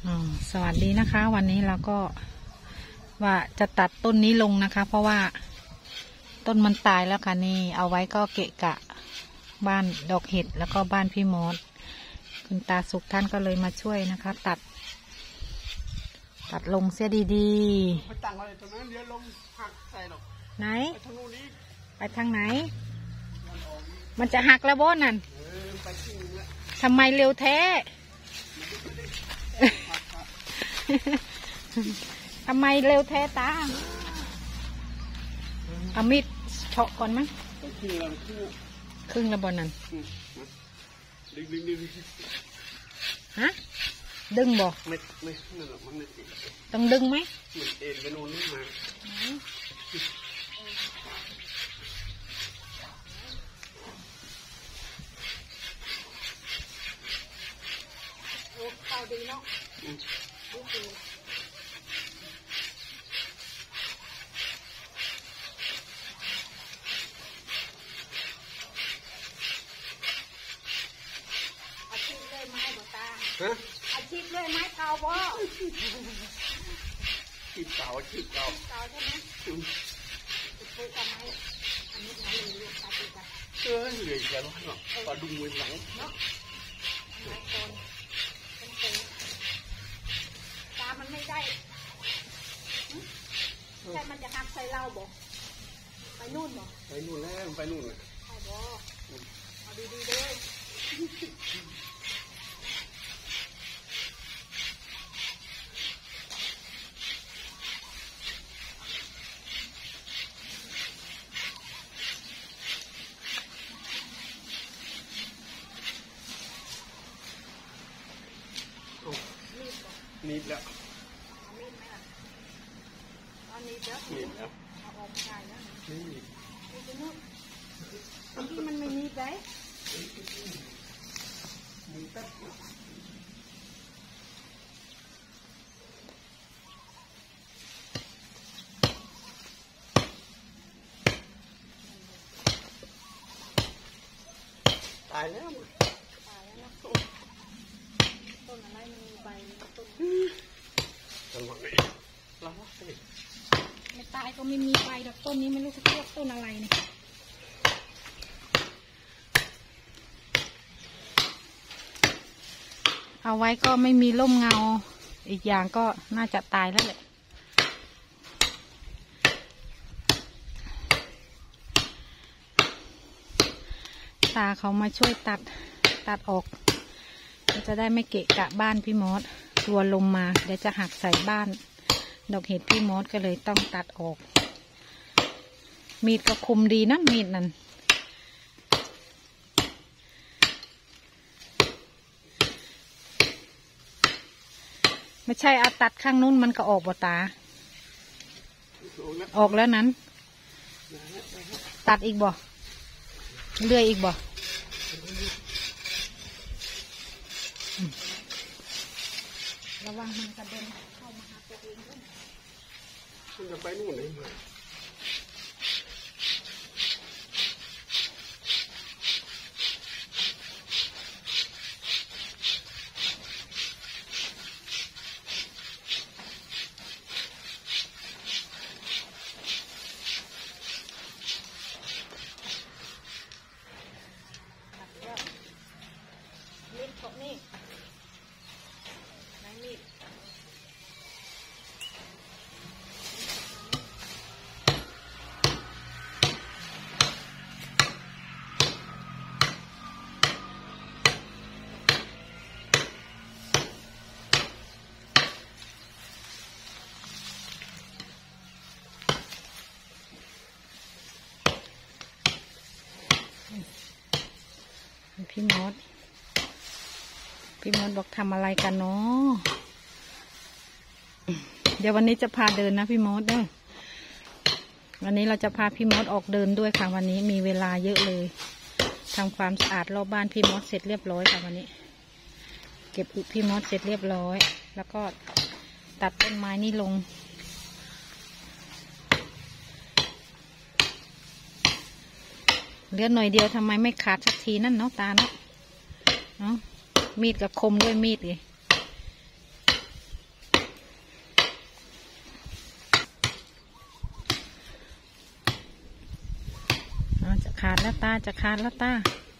สวัสดีนะคะวันนี้เราก็ว่าจะตัดต้นนี้ลงนะคะเพราะว่าต้นมันตายแล้วค่ะนี่เอาไว้ก็เกะกะบ้านดอกเห็ดแล้วก็บ้านพี่มดคุณตาสุขท่านก็เลยมาช่วยนะคะตัดลงเสียดีๆไปตั้งไว้ตรงนั้นเดี๋ยวลงหักใส่หรอกไหนไปทางไหนมันจะหักแล้วโบนนั่นทำไมเร็วแท้ทำไมเร็วแท้ตาเอามีดเฉาะก่อนมั้ยครึ่งละบอลนั่นฮะดึงบ่ต้องดึงไหมเข้าดีเนาะอาชีพเลยไม้เก่าบ่ชีพเก่าใช่ไหมพูดกับไม้อันนี้ไม้เรียกตาตีกันเหนื่อยจังเนาะปลาดุงเวหลังเนาะไม้โคนตามันไม่ได้ใช่มันจะหักใส่เราบ่ไปนู่นบ่ไปนู่นแล้วไปนู่นเลยไปบ่เอาดีๆเลยนิดแล้วนิดไหมล่ะตอนนี้เยอะนิดแล้วเอาออกได้แล้วนี่จะนุ่มที่มันไม่นิดได้ตายแล้วนะต้นอะไรมันมีใบต้นไม่ตายก็ไม่มีใบดอกต้นนี้ไม่รู้จะเรียกต้นอะไรเนี่ยเอาไว้ก็ไม่มีร่มเงาอีกอย่างก็น่าจะตายแล้วแหละตาเขามาช่วยตัดออกจะได้ไม่เกะกะบ้านพี่มดตัวลมมาเดี๋ยวจะหักใส่บ้านดอกเห็ดพี่มดก็เลยต้องตัดออกมีดก็คมดีนะมีดนั่นไม่ใช่เอาตัดข้างนู้นมันก็ออกบ่ตาออกแล้วนั้นตัดอีกบ่เลื่อยอีกบ่ระวังมันกระเด็นเข้ามาหาตัวเองด้วยมันจะไปนู่นเลยมีดของนี่มีดพี่มดบอกทำอะไรกันเนาะเดี๋ยววันนี้จะพาเดินนะพี่มดเด้อวันนี้เราจะพาพี่มดออกเดินด้วยค่ะวันนี้มีเวลาเยอะเลยทำความสะอาดรอบบ้านพี่มดเสร็จเรียบร้อยค่ะวันนี้เก็บอึพี่มดเสร็จเรียบร้อยแล้วก็ตัดต้นไม้นี่ลงเหลือหน่อยเดียวทำไมไม่ขาดสักทีนั่นเนาะตาเนาะมีดกับคมด้วยมีดเลยขาดแล้วตาจะขาดแล้วตา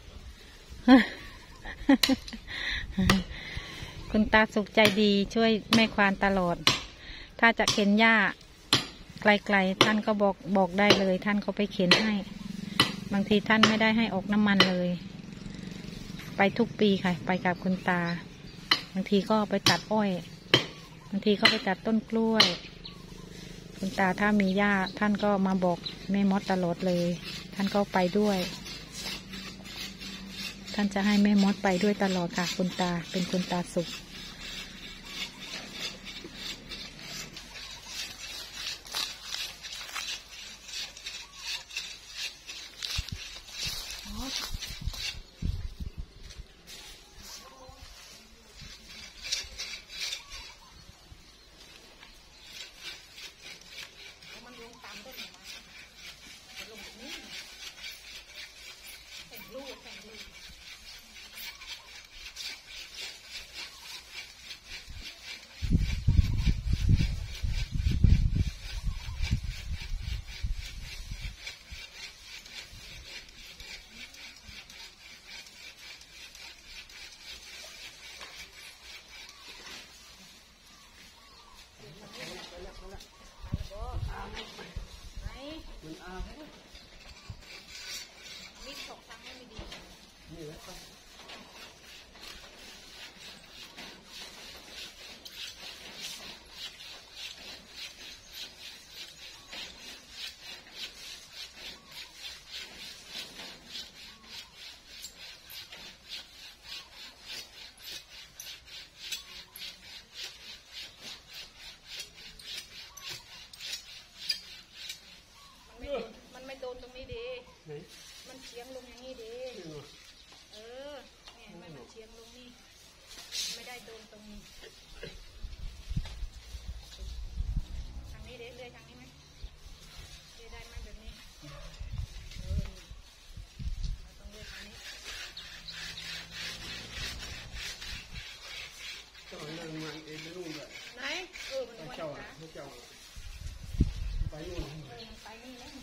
คุณตาสุขใจดีช่วยแม่ควานตลอดถ้าจะเข็นหญ้าไกลๆท่านก็บอกได้เลยท่านก็ไปเข็นให้บางทีท่านไม่ได้ให้ออกน้ำมันเลยไปทุกปีค่ะไปกับคุณตาบางทีก็ไปตัดอ้อยบางทีก็ไปตัดต้นกล้วยคุณตาถ้ามีหญ้าท่านก็มาบอกแม่มดตลอดเลยท่านก็ไปด้วยท่านจะให้แม่มดไปด้วยตลอดค่ะคุณตาเป็นคุณตาสุขมันไม่โดนตรงนี้ดีมันเฉียงลงอย่างนี้ดีเนี่ยมันเฉียงลงนี่ไม่ได้โดนตรงนี้ทางนี้เรื่อยๆทางนี้ไหมเรื่อยได้ไหมแบบนี้เราต้องเลื่อนทางนี้เจ้านั่งมันเองไม่รู้เลยไหนมันเจ้าไปนู่นไปนี่แล้ว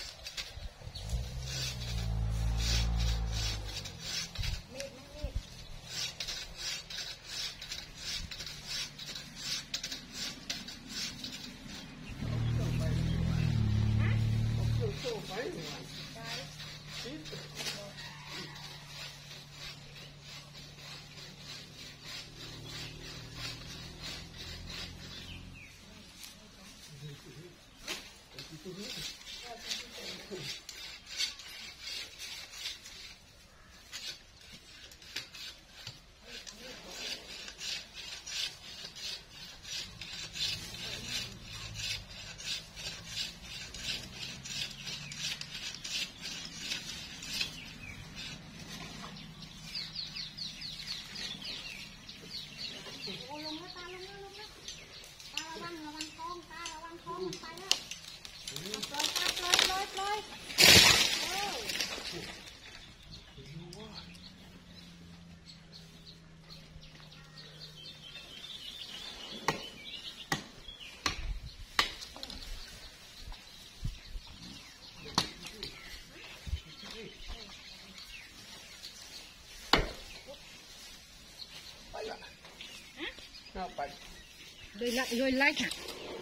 ไปโดยไล่ค่ะ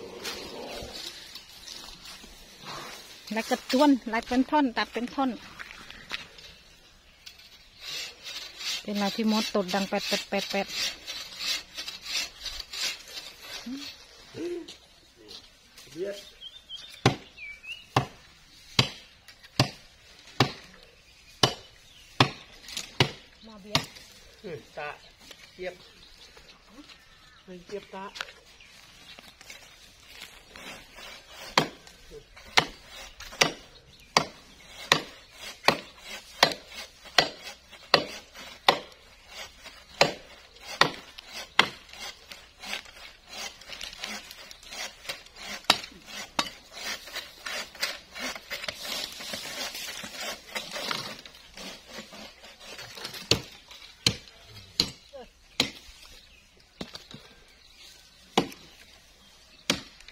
ไล่กระต้วนไล่เป็นท่อนตัดเป็นท่อนเป็นอะไรที่มดตดดังแปดเบียดมาเบียดตาเจี๊ยบไม่เจี๊ยบตา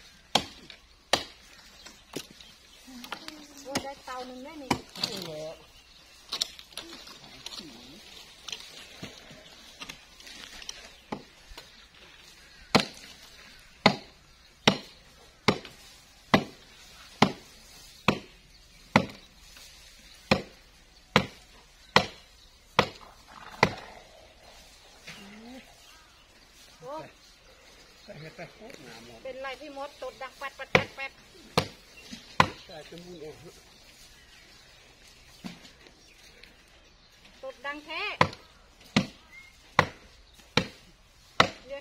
ได้เตาหนึ่งได้นี่ใส่ไปโคตรหนาหมดเป็นไรพี่มดตดดังปัดปัดปัดปัดใส่จมูกออกตดดังแท้เย้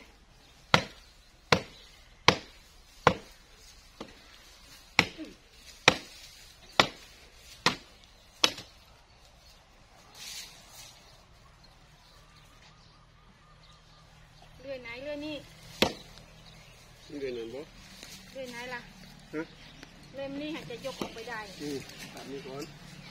เรื่อยไหนเรื่อยนี่นี่เป็นนั่นบ่เรื่อยไหนล่ะฮะเรื่อยนี่อาจจะยกออกไปได้ตัดนี่ก่อน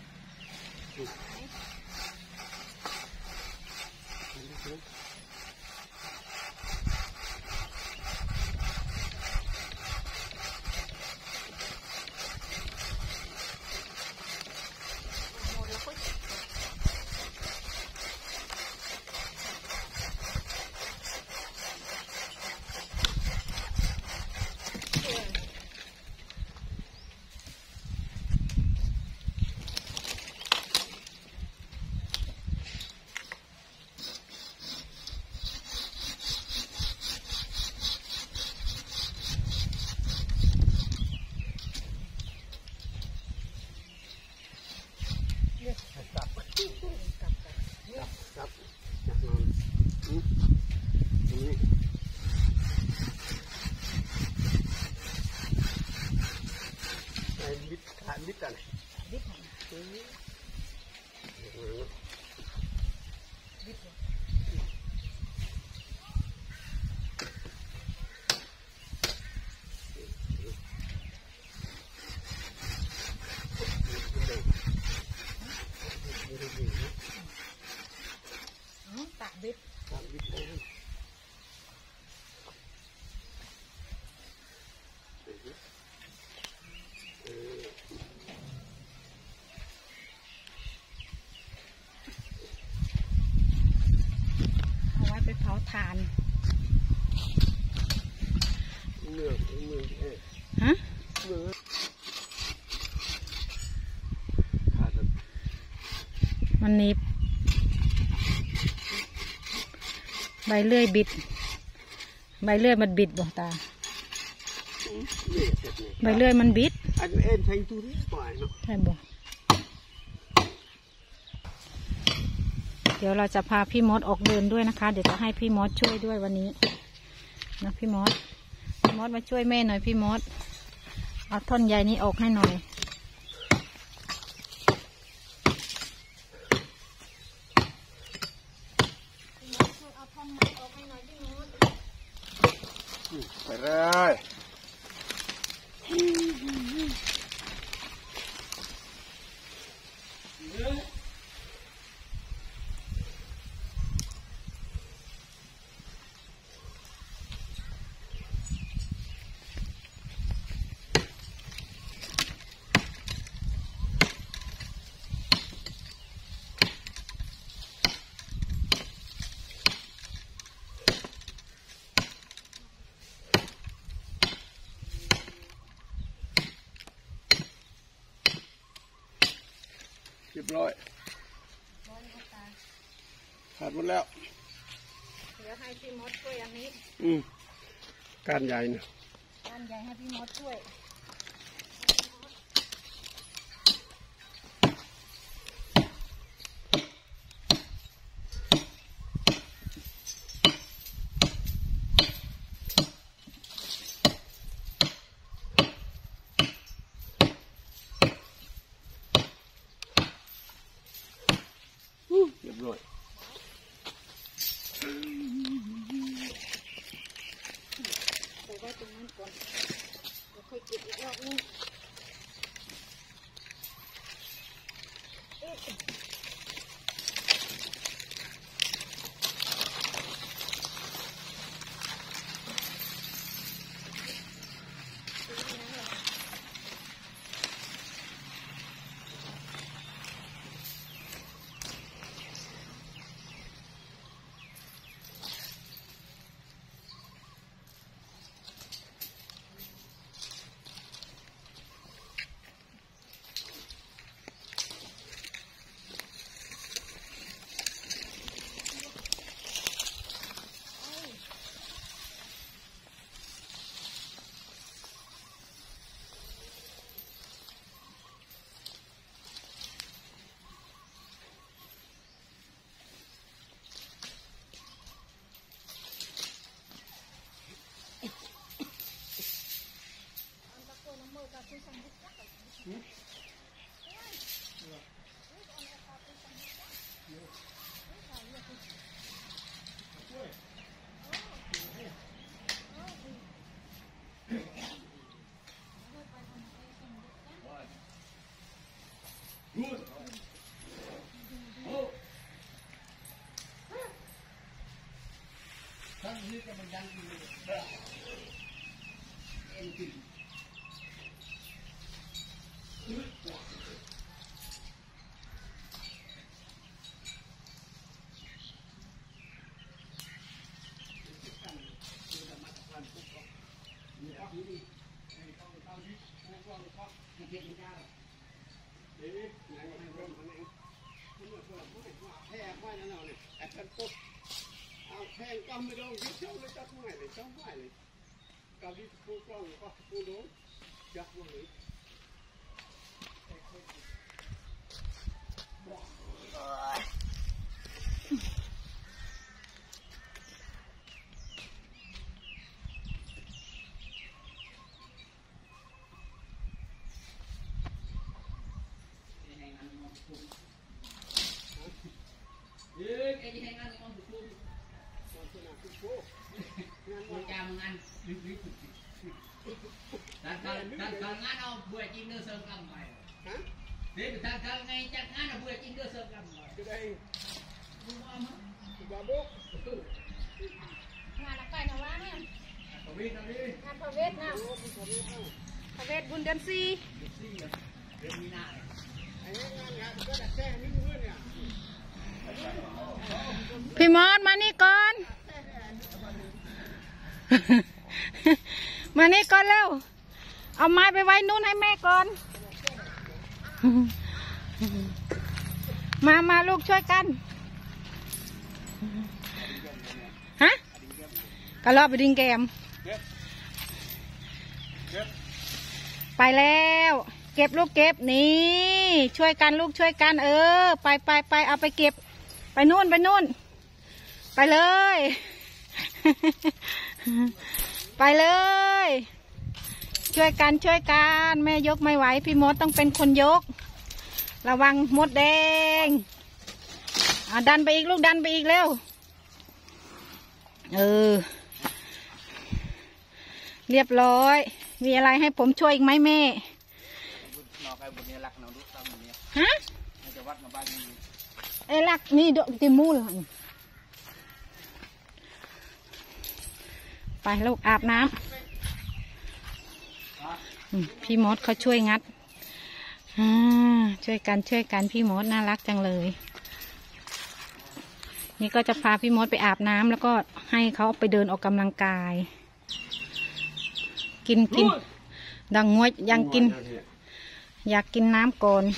จับจับนอนตรงนี้ไอ้บิดขาบิดกันบิดตากบิดตามบิดเลยเอาไว้ไปเผาถ่านเมืองเอ๊ะฮะเมืองขาดมันหนีบใบเลื่อยบิดใบเลื่อยมันบิดบ่ตานี่เสร็จเลยใบเลื่อยมันบิดอันเอ็นใช้ตัวนี้ปล่อยเนาะใช่บ่เดี๋ยวเราจะพาพี่มดออกเดินด้วยนะคะ เดี๋ยวจะให้พี่มดช่วยด้วยวันนี้นะพี่มดมาช่วยแม่หน่อยพี่มดเอาท่อนใยนี้ออกให้หน่อยไปเลยเรียบร้อยขาดหมดแล้วเดี๋ยวให้พี่มดช่วยอันนี้การใหญ่นะด้านใหญ่ให้พี่มดช่วยเรียบร้อยไปไว้ตรงนั้นก่อนเดี๋ยวค่อยเก็บอีกรอบนึงแพงก็ไม่ต้องยึดเจ้าเลยจับไม่เลยจับไม่เลยกับที่ผู้กล้องก็ผู้โดนจับไม่เลยพระเวทบุญเดือนสี่พี่มอดมานี่ก่อน มานี่ก่อนเร็วเอาไม้ไปไว้นู่นให้แม่ก่อน มาลูกช่วยกันฮะกระรอกไปดิงแกมไปแล้วเก็บลูกเก็บนี่ช่วยกันลูกช่วยกันไปเอาไปเก็บไปนู่นไปเลย ไปเลยช่วยกันแม่ยกไม่ไหวพี่มดต้องเป็นคนยกระวังมดแดงดันไปอีกลูกดันไปอีกเร็วเรียบร้อยมีอะไรให้ผมช่วยอีกไหมแม่ฮะลักนี่ดอกติมูลไปลูกอาบน้ำพี่มดเขาช่วยงัดช่วยกันพี่มดน่ารักจังเลยนี่ก็จะพาพี่มดไปอาบน้ำแล้วก็ให้เขาไปเดินออกกำลังกายกินดังงวยยังกินอยากกินน้ำก่อน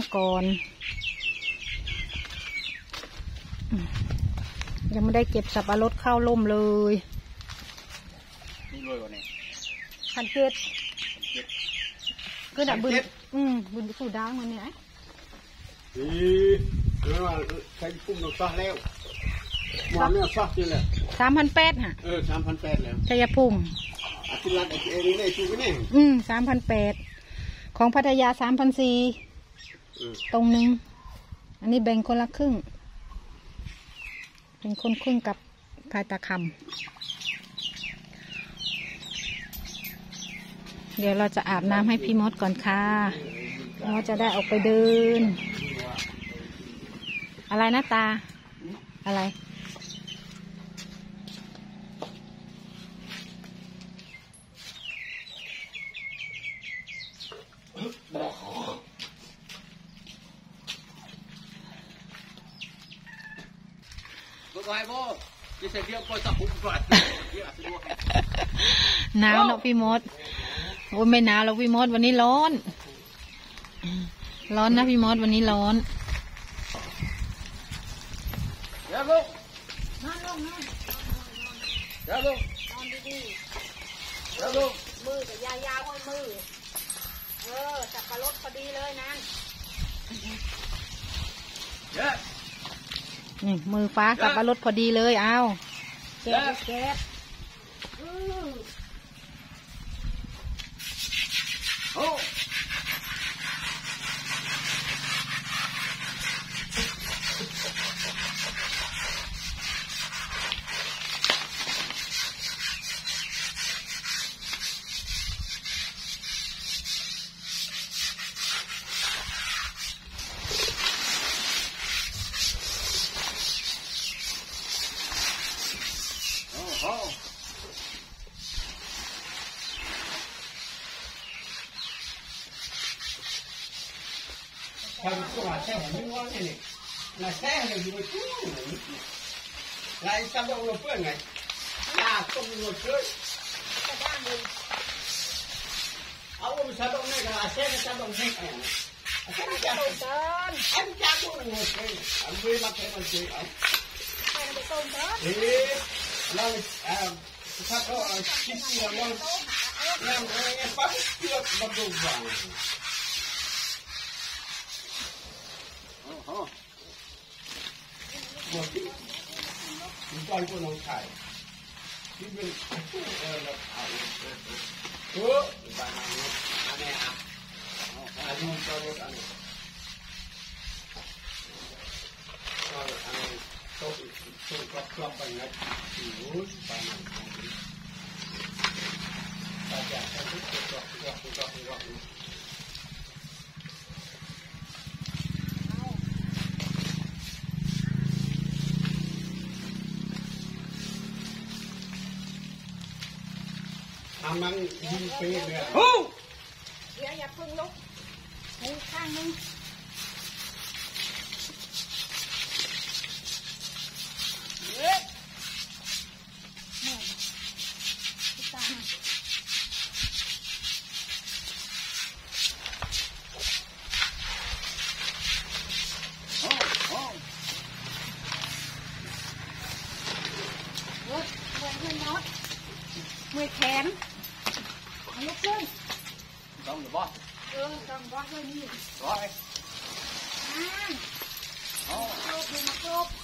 ยังไม่ได้เก็บสับปะรดเข้าล่มเลยนี่รวยกว่านี้ 1,700ก็ดับบุญสู่ดาวมันเนี่ยว่าใช้ปุ่มนกฟ้าแล้วหมอนเนี่ยฟ้าจริงเลย 3,800 ฮะ 3,800แล้วชัยภูมิอาทิตย์ละเองนี่ชูกันนี่ 3,800ของพัทยา3,400ตรงนึงอันนี้แบ่งคนละครึ่งเป็นคนครึ่งกับพายตะคำเดี๋ยวเราจะอาบน้ำให้พี่มดก่อนค่ะมดจะได้ออกไปเดินอะไรนะตาอะไรหนาวเนาะพี่มดโอ้ไม่หนาวหรอกพี่มดวันนี้ร้อนนะพี่มดวันนี้ร้อนเดี๋ยวลูกเดี๋ยวลูกมือกับยาวๆมือสับปะรดพอดีเลยนะนี่มือฟ้าสับปะรดพอดีเลยเอาเก็บ Kalau tu rasa ni orang ni. Nah saya ni juga tu. Lain sabang lupa ngai. Nah tu lupa. Awak sabang ni kalau saya sabang ni. Saya ni jago kan. Saya jago lupa. Ambil makan macam ni. Saya betul kan. Lalu satu sisi yang pasti berubah. Bukan pun orang Thai. Ini orang Thai. Oh, banyak aneh ah. Ada macam aneh. Kalau aneh, tu klap banyak. Terus banyak. Saja, itu klap. Amangยิงไปเลยโอ้เดี๋ยวอย่าพึ่งลุกมือข้างนึงเฮ้ยตามมือแขนลุกขึ้นต้องหรือบ่ต้องบ่เลยนี่บ่ไอ้โอ้โหดูมาครบ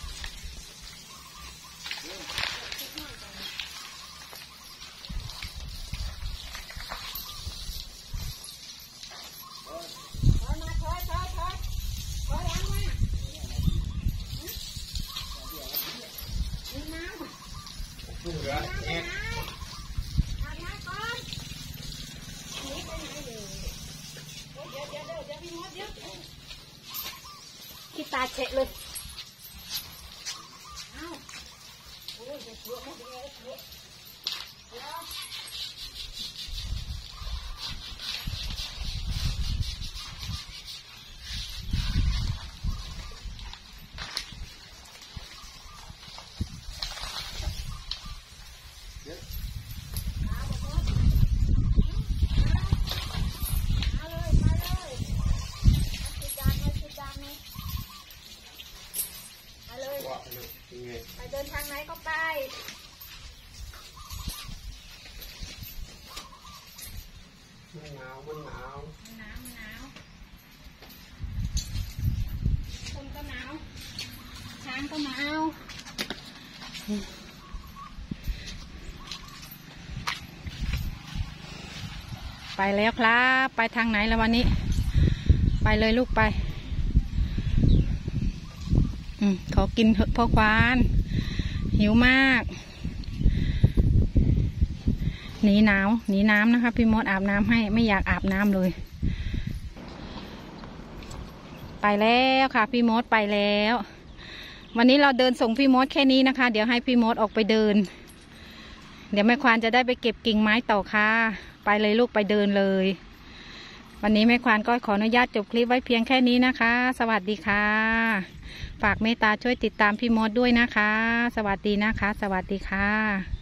ขี้ตาเฉะเลยไปเดินทางไหนก็ไปมันหนาวคนก็หนาวช้างก็หนาวไปแล้วครับไปทางไหนแล้ววันนี้ไปเลยลูกไปขอกินเถอะพ่อควานหิวมากหนีหนาวหนีน้ำนะคะพี่มดอาบน้ำให้ไม่อยากอาบน้ำเลยไปแล้วค่ะพี่มดไปแล้ววันนี้เราเดินส่งพี่มดแค่นี้นะคะเดี๋ยวให้พี่มดออกไปเดินเดี๋ยวแม่ควานจะได้ไปเก็บกิ่งไม้ต่อค่ะไปเลยลูกไปเดินเลยวันนี้แม่ควานก็ขออนุญาตจบคลิปไว้เพียงแค่นี้นะคะสวัสดีค่ะฝากเมตตาช่วยติดตามพี่มดด้วยนะคะสวัสดีนะคะสวัสดีค่ะ